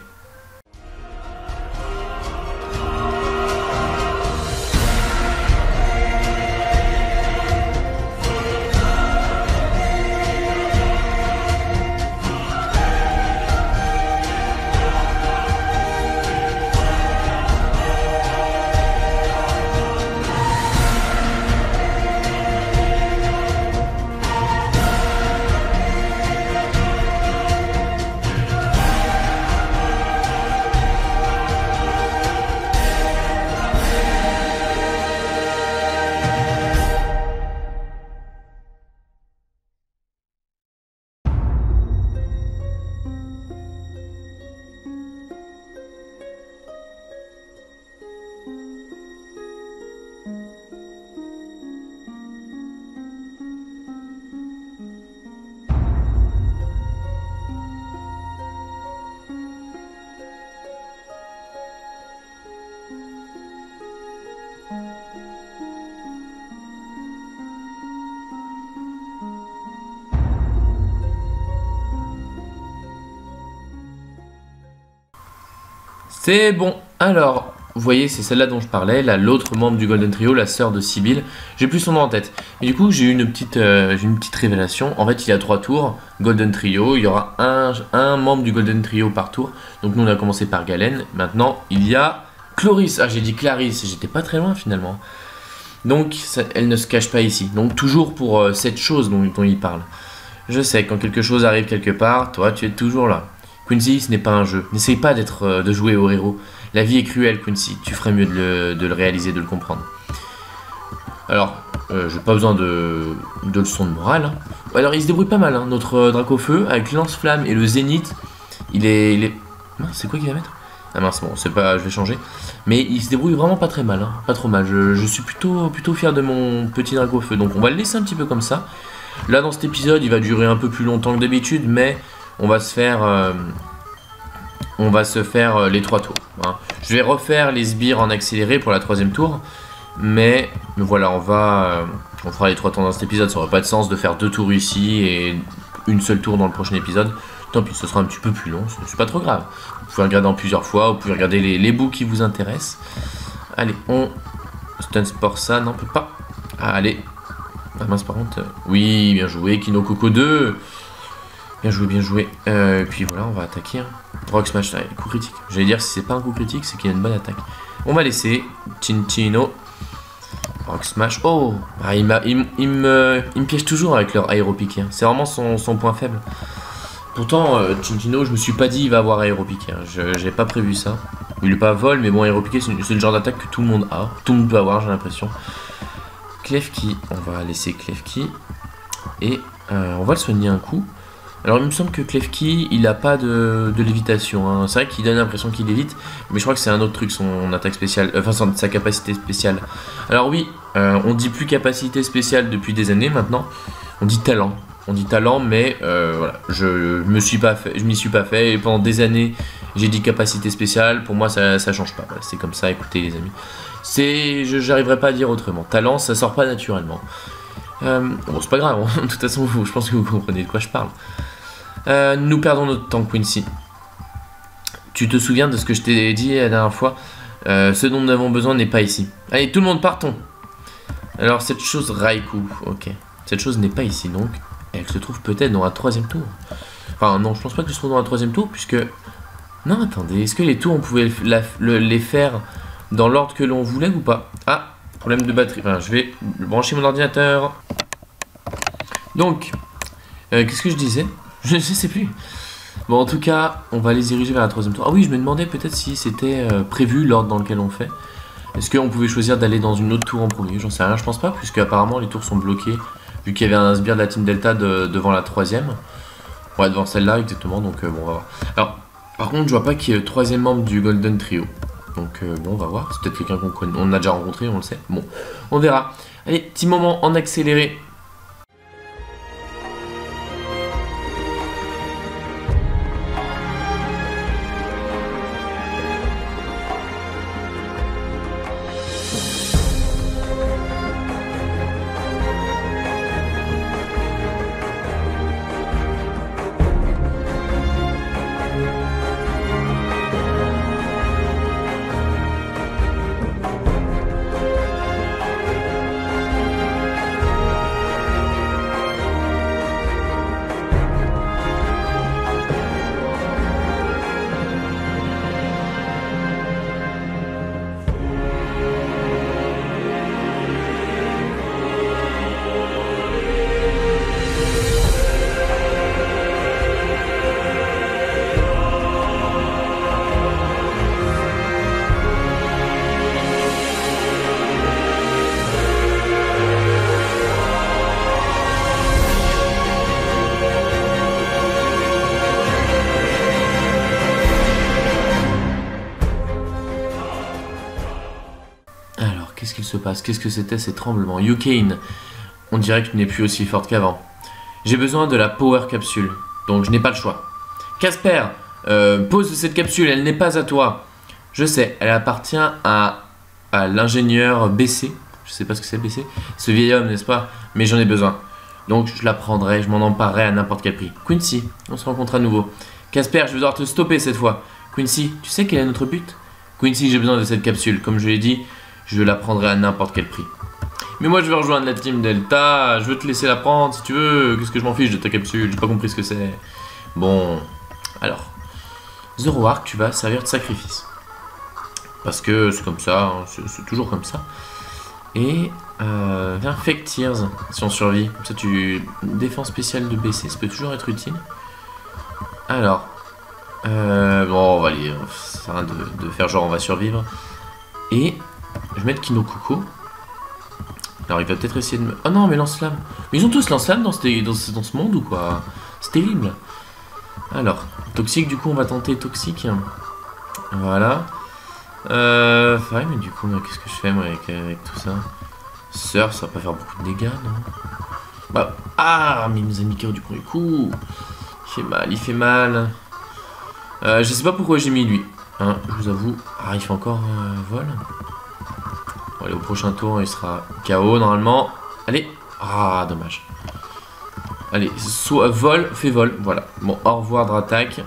C'est bon. Alors, vous voyez, c'est celle-là dont je parlais, là, l'autre membre du Golden Trio, la sœur de Sibyl. J'ai plus son nom en tête. Mais du coup, j'ai eu une petite, euh, j'ai une petite révélation. En fait, il y a trois tours, Golden Trio. Il y aura un, un membre du Golden Trio par tour. Donc nous, on a commencé par Galen. Maintenant, il y a Chloris. Ah, j'ai dit Clarisse. J'étais pas très loin finalement. Donc, ça, elle ne se cache pas ici. Donc, toujours pour euh, cette chose dont, dont il parle. Je sais, quand quelque chose arrive quelque part, toi, tu es toujours là. Quincy, ce n'est pas un jeu. N'essaye pas d'être, euh, de jouer au héros. La vie est cruelle, Quincy. Tu ferais mieux de le, de le réaliser, de le comprendre. Alors, euh, j'ai pas besoin de, de leçons de morale. Hein. Alors, il se débrouille pas mal, hein, notre euh, Dracofeu, avec lance-flamme et le zénith. Il est... Il est... C'est quoi qu'il va mettre? Ah mince, bon, c'est pas... Je vais changer. Mais il se débrouille vraiment pas très mal. Hein. Pas trop mal. Je, je suis plutôt, plutôt fier de mon petit Dracofeu. Donc, on va le laisser un petit peu comme ça. Là, dans cet épisode, il va durer un peu plus longtemps que d'habitude, mais... On va se faire, euh, on va se faire euh, les trois tours. Hein. Je vais refaire les sbires en accéléré pour la troisième tour, mais voilà, on va, euh, on fera les trois tours dans cet épisode. Ça n'aurait pas de sens de faire deux tours ici et une seule tour dans le prochain épisode. Tant pis, ce sera un petit peu plus long, c'est pas trop grave. Vous pouvez regarder en plusieurs fois, vous pouvez regarder les, les bouts qui vous intéressent. Allez, on stun sport ça, non, on peut pas. Ah, allez, ah mince par contre, oui, bien joué, Kino Coco deux. Bien joué, bien joué. Euh, et puis voilà, on va attaquer. Hein. Rock Smash, allez, coup critique. J'allais dire, si c'est pas un coup critique, c'est qu'il y a une bonne attaque. On va laisser Tintino. Rock Smash. Oh, ah, il, il, il, me, il me piège toujours avec leur aéropique. Hein. C'est vraiment son, son point faible. Pourtant, euh, Tintino, je me suis pas dit il va avoir aéropique. Hein. J'ai pas prévu ça. Il est pas vol, mais bon, aéropique, c'est le genre d'attaque que tout le monde a. Tout le monde peut avoir, j'ai l'impression. Klefki, on va laisser Klefki. Et euh, on va le soigner un coup. Alors il me semble que Klefki, il a pas de, de lévitation, hein. C'est vrai qu'il donne l'impression qu'il évite, mais je crois que c'est un autre truc, son attaque spéciale, euh, enfin son, sa capacité spéciale. Alors oui, euh, on dit plus capacité spéciale depuis des années maintenant, on dit talent, on dit talent, mais euh, voilà, je me suis pas fait, je m'y suis pas fait, et pendant des années j'ai dit capacité spéciale, pour moi ça, ça change pas, voilà, c'est comme ça, écoutez les amis. C'est, j'arriverai pas à dire autrement, talent ça sort pas naturellement. Euh, bon c'est pas grave, de toute façon vous, je pense que vous comprenez de quoi je parle. Euh, nous perdons notre temps, Quincy. Tu te souviens de ce que je t'ai dit la dernière fois? euh, Ce dont nous avons besoin n'est pas ici. Allez, tout le monde partons. Alors cette chose Raikou, ok. Cette chose n'est pas ici donc. Elle se trouve peut-être dans la troisième tour. Enfin non, je pense pas qu'elle se trouve dans la troisième tour puisque... Non, attendez, est-ce que les tours on pouvait la, le, les faire dans l'ordre que l'on voulait ou pas? Ah, problème de batterie. Enfin, je vais brancher mon ordinateur. Donc, euh, qu'est-ce que je disais? Je ne sais plus. Bon, en tout cas, on va les diriger vers la troisième tour. Ah oui, je me demandais peut-être si c'était euh, prévu l'ordre dans lequel on fait. Est-ce qu'on pouvait choisir d'aller dans une autre tour en premier? J'en sais rien, je pense pas, puisque apparemment les tours sont bloquées vu qu'il y avait un sbire de la Team Delta de, devant la troisième. Ouais, devant celle-là, exactement, donc euh, bon, on va voir. Alors, par contre, je vois pas qu'il y ait le troisième membre du Golden Trio. Donc euh, bon, on va voir, c'est peut-être quelqu'un qu'on connaît, on a déjà rencontré, on le sait. Bon, on verra. Allez, petit moment en accéléré. Qu'est-ce qu'il se passe? Qu'est-ce que c'était ces tremblements? Yukane, on dirait que tu n'es plus aussi forte qu'avant. J'ai besoin de la Power Capsule, donc je n'ai pas le choix. Casper, euh, pose cette capsule, elle n'est pas à toi. Je sais, elle appartient à, à l'ingénieur B C. Je sais pas ce que c'est B C. Ce vieil homme, n'est-ce pas? Mais j'en ai besoin. Donc je la prendrai, je m'en emparerai à n'importe quel prix. Quincy, on se rencontre à nouveau. Casper, je vais devoir te stopper cette fois. Quincy, tu sais quel est notre but? Quincy, j'ai besoin de cette capsule. Comme je l'ai dit, je la prendrai à n'importe quel prix. Mais moi, je veux rejoindre la Team Delta. Je veux te laisser la prendre si tu veux. Qu'est-ce que je m'en fiche de ta capsule? J'ai pas compris ce que c'est. Bon, alors. Zoroark, tu vas servir de sacrifice. Parce que c'est comme ça, hein, c'est toujours comme ça. Et euh, viens, Fake Tears, si on survit. Comme ça, tu. Défense spéciale de B C, ça peut toujours être utile. Alors. Euh, bon, on va aller. Ça sert à rien de, de faire genre on va survivre. Et. Je vais mettre Kinokoko. Alors il va peut-être essayer de me... Oh non, mais lance-flamme. Mais ils ont tous lance-flamme dans, ce, dans, ce, dans ce monde ou quoi? C'est terrible. Alors, toxique, du coup on va tenter toxique. Voilà. Euh... Ouais, mais du coup, qu'est-ce que je fais moi avec, avec tout ça? Surf, ça va pas faire beaucoup de dégâts, non? Bah, ah, mais il nous a mis K O du premier coup. Il fait mal, il fait mal. Euh, je sais pas pourquoi j'ai mis lui. Hein, je vous avoue. Ah, il fait encore euh, vol. Bon, allez, au prochain tour, il sera K O normalement. Allez. Ah, dommage. Allez, soit vol, fait vol. Voilà. Bon, au revoir Dratak.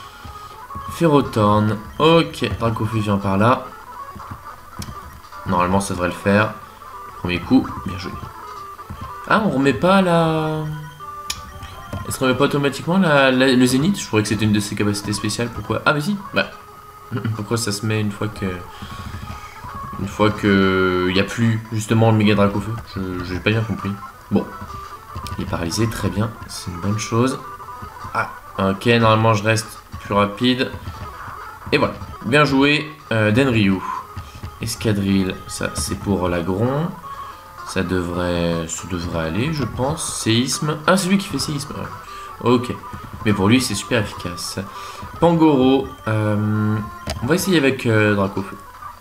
Ferrothorn. Ok, Dracofeu vient par là. Normalement, ça devrait le faire. Premier coup, bien joué. Ah, on remet pas la... Est-ce qu'on remet pas automatiquement la, la, le zénith? Je croyais que c'était une de ses capacités spéciales. Pourquoi? Ah, mais si. Bah. Pourquoi ça se met une fois que... Une fois que il n'y a plus justement le méga Dracofeu? Je n'ai pas bien compris. Bon, il est paralysé, très bien, c'est une bonne chose. Ah, ok, normalement je reste plus rapide. Et voilà, bien joué, euh, Denryu. Escadrille, ça c'est pour l'agron. Ça devrait, ça devrait aller, je pense. Séisme. Ah, c'est lui qui fait séisme. Ouais. Ok, mais pour lui c'est super efficace. Pangoro, euh, on va essayer avec euh, Dracofeu.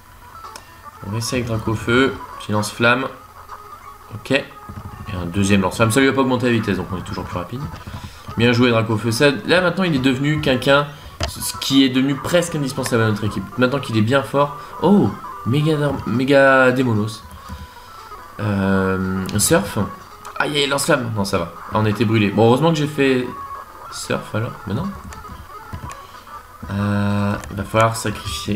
On va essayer avec Dracofeu, petit lance-flamme. Ok. Et un deuxième lance-flamme. Ça lui a pas augmenté la vitesse, donc on est toujours plus rapide. Bien joué Dracofeu. Ça, là maintenant il est devenu quelqu'un qui est devenu presque indispensable à notre équipe. Maintenant qu'il est bien fort. Oh, méga, méga Démonos. Euh, surf. Aïe, aïe, lance-flamme. Non, ça va. Ah, on a été brûlé. Bon, heureusement que j'ai fait surf alors. Mais non. Euh, il va falloir sacrifier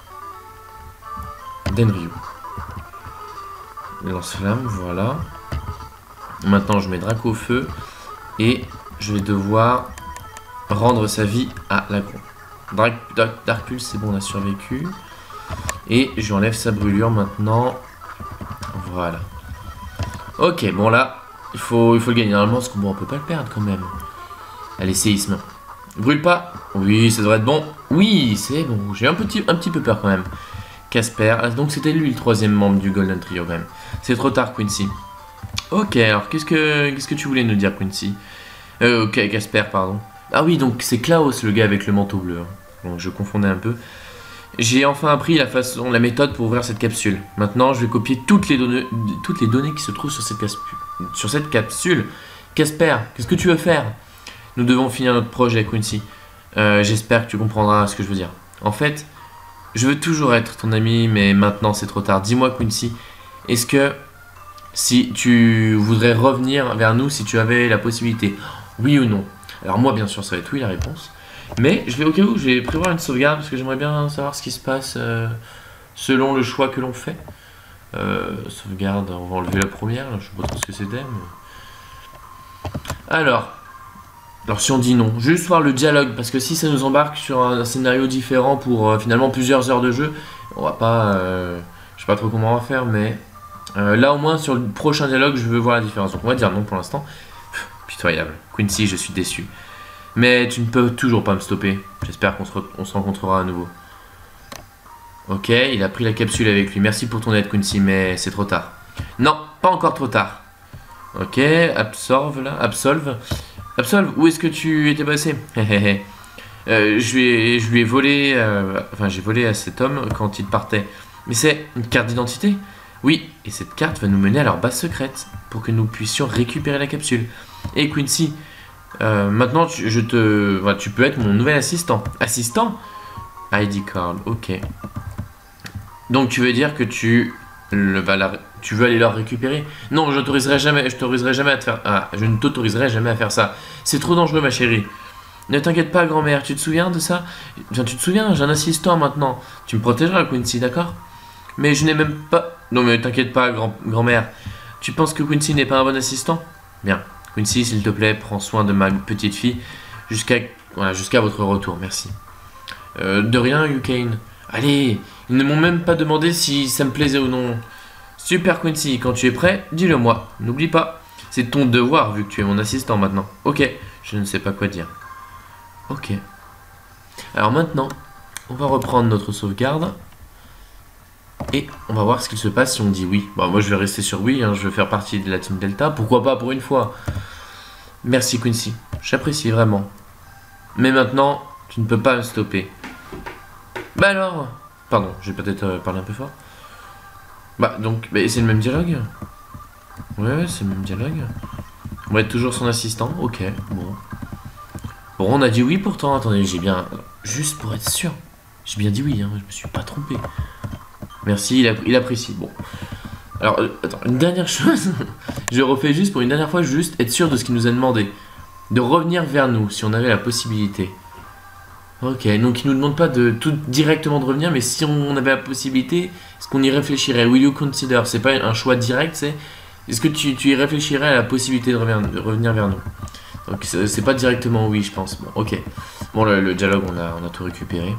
Denryu. Lance-flamme, voilà. Maintenant, je mets Dracofeu et je vais devoir rendre sa vie à l'agron. Dark, Dark, Dark Pulse, c'est bon, on a survécu. Et je lui enlève sa brûlure maintenant. Voilà. Ok, bon là, il faut, il faut le gagner. Normalement, ce combat, on peut pas le perdre quand même. Allez, séisme. Brûle pas. Oui, ça devrait être bon. Oui, c'est bon. J'ai un petit, un petit peu peur quand même. Casper. Ah, donc c'était lui le troisième membre du Golden Trio quand même. C'est trop tard, Quincy. Ok, alors qu'est-ce que qu'est-ce que tu voulais nous dire, Quincy? Euh, ok, Casper, pardon. Ah oui, donc c'est Klaus, le gars avec le manteau bleu. Donc je confondais un peu. J'ai enfin appris la façon, la méthode pour ouvrir cette capsule. Maintenant, je vais copier toutes les données, toutes les données qui se trouvent sur cette, sur cette capsule. Casper, qu'est-ce que tu veux faire? Nous devons finir notre projet, Quincy. Euh, J'espère que tu comprendras ce que je veux dire. En fait, je veux toujours être ton ami, mais maintenant c'est trop tard. Dis-moi, Quincy, est-ce que si tu voudrais revenir vers nous si tu avais la possibilité, oui ou non? Alors moi, bien sûr, ça va être oui la réponse. Mais je vais au cas où, je vais prévoir une sauvegarde parce que j'aimerais bien savoir ce qui se passe euh, selon le choix que l'on fait. Euh, sauvegarde, on va enlever la première, là, je sais pas trop ce que c'était. Mais... Alors, alors si on dit non, juste voir le dialogue, parce que si ça nous embarque sur un, un scénario différent pour euh, finalement plusieurs heures de jeu, on va pas, euh, je sais pas trop comment on va faire, mais euh, là au moins sur le prochain dialogue, je veux voir la différence. Donc on va dire non pour l'instant. Pitoyable. Quincy, je suis déçu. Mais tu ne peux toujours pas me stopper. J'espère qu'on se, on se rencontrera à nouveau. Ok, il a pris la capsule avec lui. Merci pour ton aide, Quincy, mais c'est trop tard. Non, pas encore trop tard. Ok, absorbe là, absolve. Absolve, où est-ce que tu étais passé? euh, je, lui ai, je lui ai volé, euh, enfin j'ai volé à cet homme quand il partait. Mais c'est une carte d'identité? Oui, et cette carte va nous mener à leur base secrète pour que nous puissions récupérer la capsule. Et Quincy, euh, maintenant tu, je te, voilà, tu peux être mon nouvel assistant. Assistant? I D card, ok. Donc tu veux dire que tu, le, bah, la, tu veux aller leur récupérer? Non, je t'autoriserai jamais, je t'autoriserai jamais à te faire, ah, je ne t'autoriserai jamais à faire ça. C'est trop dangereux, ma chérie. Ne t'inquiète pas, grand-mère. Tu te souviens de ça? Enfin, tu te souviens? J'ai un assistant maintenant. Tu me protégeras, Quincy, d'accord? Mais je n'ai même pas. Non, mais t'inquiète pas, grand, grand-mère. Tu penses que Quincy n'est pas un bon assistant? Bien. Quincy, s'il te plaît, prends soin de ma petite fille jusqu'à voilà, jusqu'à votre retour. Merci. Euh, de rien, Yukane. Allez, ils ne m'ont même pas demandé si ça me plaisait ou non. Super, Quincy. Quand tu es prêt, dis-le moi. N'oublie pas. C'est ton devoir vu que tu es mon assistant maintenant. Ok. Je ne sais pas quoi dire. Ok. Alors maintenant, on va reprendre notre sauvegarde. Et on va voir ce qu'il se passe si on dit oui. Bon, moi je vais rester sur oui, hein, je veux faire partie de la Team Delta. Pourquoi pas pour une fois? Merci Quincy, j'apprécie vraiment. Mais maintenant, tu ne peux pas me stopper. Bah alors... Pardon, j'ai peut-être euh, parlé un peu fort. Bah donc, bah, c'est le même dialogue? Ouais, ouais, c'est le même dialogue. On va être toujours son assistant, ok, bon. Bon, on a dit oui pourtant, attendez, j'ai bien... Juste pour être sûr, j'ai bien dit oui, hein, je me suis pas trompé. Merci, il, il apprécie. Bon. Alors, euh, attends, une dernière chose. Je refais juste pour une dernière fois, juste être sûr de ce qu'il nous a demandé. De revenir vers nous, si on avait la possibilité. Ok, donc il nous demande pas de tout directement de revenir, mais si on avait la possibilité, est-ce qu'on y réfléchirait? Will you consider? C'est pas un choix direct, c'est... Est-ce que tu, tu y réfléchirais à la possibilité de revenir, de revenir vers nous? Donc c'est pas directement oui, je pense. Bon, ok. Bon, le, le dialogue, on a, on a tout récupéré.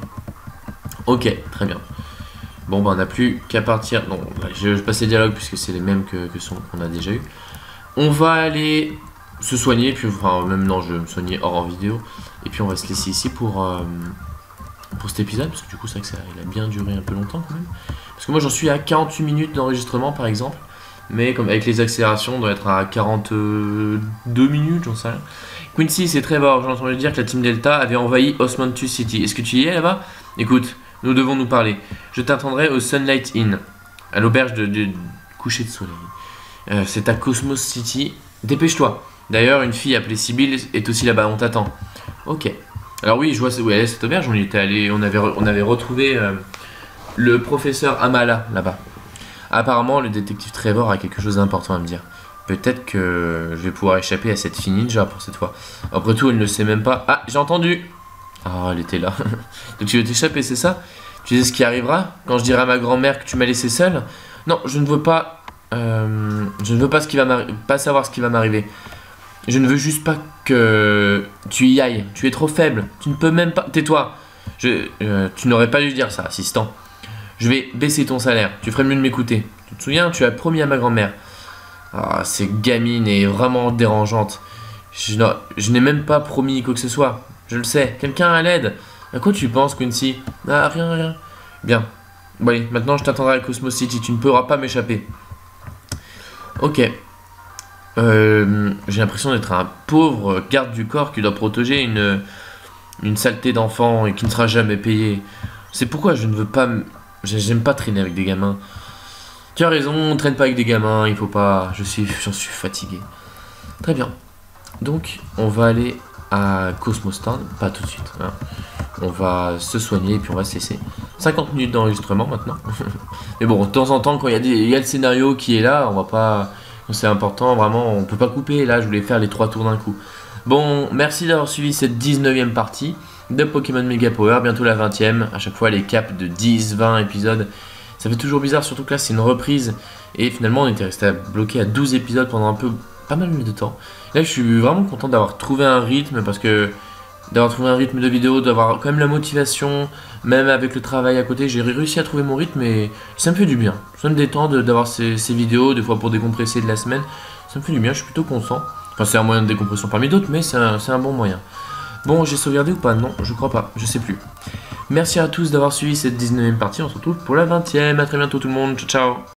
Ok, très bien. Bon, bah on n'a plus qu'à partir... Non, bah, je, je passe les dialogues puisque c'est les mêmes que, que ceux qu'on a déjà eu. On va aller se soigner, puis enfin même non, je vais me soigner hors en vidéo. Et puis on va se laisser ici pour, euh, pour cet épisode, parce que du coup c'est vrai que ça il a bien duré un peu longtemps quand même. Parce que moi j'en suis à quarante-huit minutes d'enregistrement par exemple. Mais comme avec les accélérations, on doit être à quarante-deux minutes, j'en sais rien. Quincy, c'est Trevor, j'ai entendu dire que la Team Delta avait envahi Osmanthus City. Est-ce que tu y es là-bas? Écoute, nous devons nous parler. Je t'attendrai au Sunlight Inn, à l'auberge de, de, de coucher de soleil. Euh, c'est à Cosmos City. Dépêche-toi. D'ailleurs, une fille appelée Sibyl est aussi là-bas, on t'attend. Ok. Alors oui, je vois où elle est cette auberge. On y était allé, on avait, on avait retrouvé euh, le professeur Amala là-bas. Apparemment, le détective Trevor a quelque chose d'important à me dire. Peut-être que je vais pouvoir échapper à cette fille ninja pour cette fois. Après tout, elle ne sait même pas... Ah, j'ai entendu. Ah, elle était là. Donc tu veux t'échapper, c'est ça? Tu sais ce qui arrivera quand je dirai à ma grand-mère que tu m'as laissé seule? Non, je ne veux pas... Euh, je ne veux pas, ce qui va pas savoir ce qui va m'arriver. Je ne veux juste pas que tu y ailles. Tu es trop faible. Tu ne peux même pas... Tais-toi. Je... Euh, tu n'aurais pas dû dire ça, assistant. Je vais baisser ton salaire. Tu ferais mieux de m'écouter. Tu te souviens, tu as promis à ma grand-mère. Ah, cette gamine est vraiment dérangeante. Je, je n'ai même pas promis quoi que ce soit. Je le sais. Quelqu'un à l'aide. À quoi tu penses, Quincy? Ah, rien, rien. Bien. Bon, allez, maintenant je t'attendrai à Cosmos City. Tu ne pourras pas m'échapper. Ok. Euh, j'ai l'impression d'être un pauvre garde du corps qui doit protéger une, une saleté d'enfant et qui ne sera jamais payé. C'est pourquoi je ne veux pas... m- j'ai- J'aime pas traîner avec des gamins. Tu as raison, on traîne pas avec des gamins, il faut pas... Je suis, j'en suis fatigué. Très bien. Donc, on va aller à Cosmos Town, pas tout de suite. Hein. On va se soigner et puis on va cesser. cinquante minutes d'enregistrement maintenant. Mais bon, de temps en temps, quand il y, a des- il y a le scénario qui est là, on va pas... quand c'est important, vraiment, on peut pas couper. Là, je voulais faire les trois tours d'un coup. Bon, merci d'avoir suivi cette dix-neuvième partie de Pokémon Mega Power. Bientôt la vingtième. À chaque fois, les caps de dix, vingt épisodes. Ça fait toujours bizarre, surtout que là, c'est une reprise. Et finalement, on était resté à- bloqué à douze épisodes pendant un peu, pas mal de temps. Là, je suis vraiment content d'avoir trouvé un rythme parce que d'avoir trouvé un rythme de vidéo, d'avoir quand même la motivation, même avec le travail à côté, j'ai réussi à trouver mon rythme et ça me fait du bien. Ça me détend de- d'avoir ces, ces vidéos, des fois pour décompresser de la semaine. Ça me fait du bien, je suis plutôt content. Enfin, c'est un moyen de décompression parmi d'autres, mais c'est un, c'est un bon moyen. Bon, j'ai sauvegardé ou pas? Non, je crois pas, je sais plus. Merci à tous d'avoir suivi cette dix-neuvième partie, on se retrouve pour la vingtième. À très bientôt tout le monde, ciao ciao.